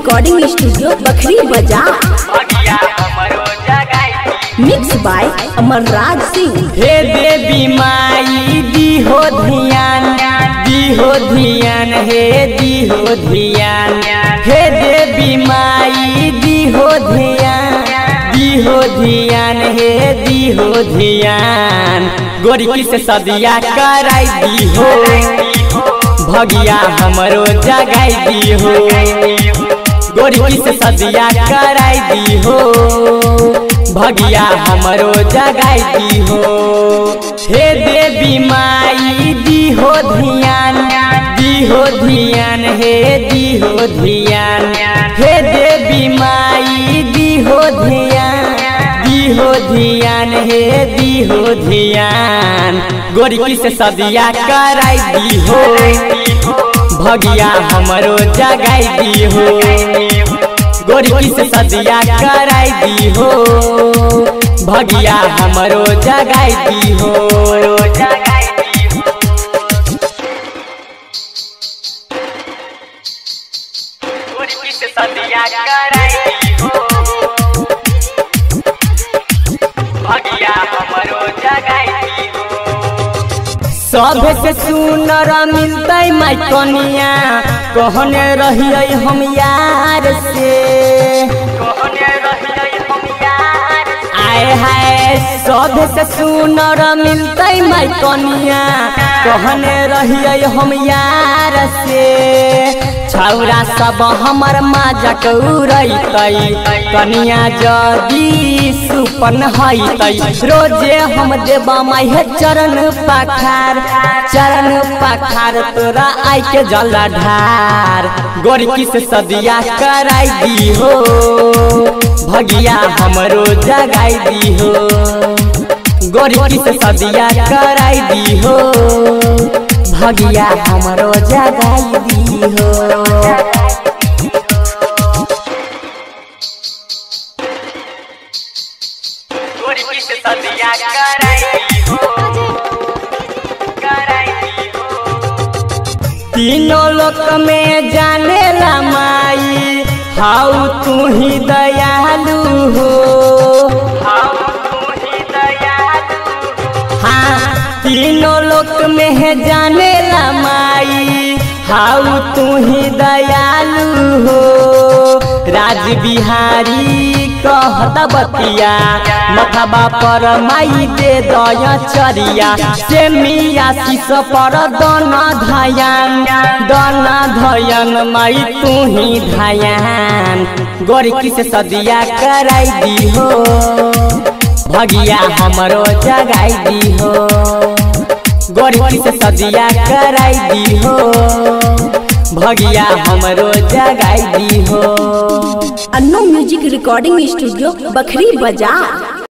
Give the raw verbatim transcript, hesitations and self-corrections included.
Recording studio Bakhri Bazar. Mix by Amarraj Singh. हे देवी माई दी हो ध्यान, दी हो ध्यान, हे दी हो ध्यान। हे देवी माई दी हो ध्यान, दी हो ध्यान, हे दी हो ध्यान। गोरी की से सदिया कराई दी हो, भगिया हमरो जगाई दी हो। गोरी की से सदिया कराई दी हो, भगिया हमरो जगाई दी हो। हे देवी माई दी हो ध्यान, दी हो ध्यान, हे दी हो ध्यान। हे देवी माई दी हो ध्यान, दी हो ध्यान, हे दी हो ध्यान। गोरी की से सदिया कराई दी हो, भगिया हमरो जगाई दी हो। गोरी की से सदिया कराई दी हो, भगिया हमरो जगाई दी हो। गोरी की से सदिया कराई दी हो, भगिया हमरो जगाई दी हो। सभे से सुनर मिलते माई कनिया, कहने रहिए हम यार से, कहने रहिए हम यार। आए हाय सभे से सुनर मिलते माई कनिया, कहने रहिए हम यार से। छौरा सब हमर माजक उड़ैतै, कनिया जदी सुपन हैतै। रोजे हम देबा माई हे चरण पखार, चरण पखार तोरा आई के जल ढार। गोरी की से सदिया कराई दी हो, भगिया हमरो जगाई दी हो। गोरी की से सदिया कराई दी हो, भगिया हमरो जगाई दी हो। गोरी की से सदिया कराई दी हो, कराई दी हो। तीनों लोक में जाने ला माई, हाउ तू ही दयालु हो, हाउ तू ही दयालु। हाँ तीनों लोक में है जाने ला माई, हाउ तू ही दयालु हो। राज बिहारी कहत बतिया, मथबा पर माई दे दया चरिया। से मिया शीश पर दाना धयान, दाना धयन माई तू ही धयान। गोरी की से सदिया कराई दी हो, भगिया हमरो जगाई दी हो। गोरी की से सदिया कराई दी हो, भगिया हमरो जगाई दी हो। Annu music recording studio Bakhri बाजार।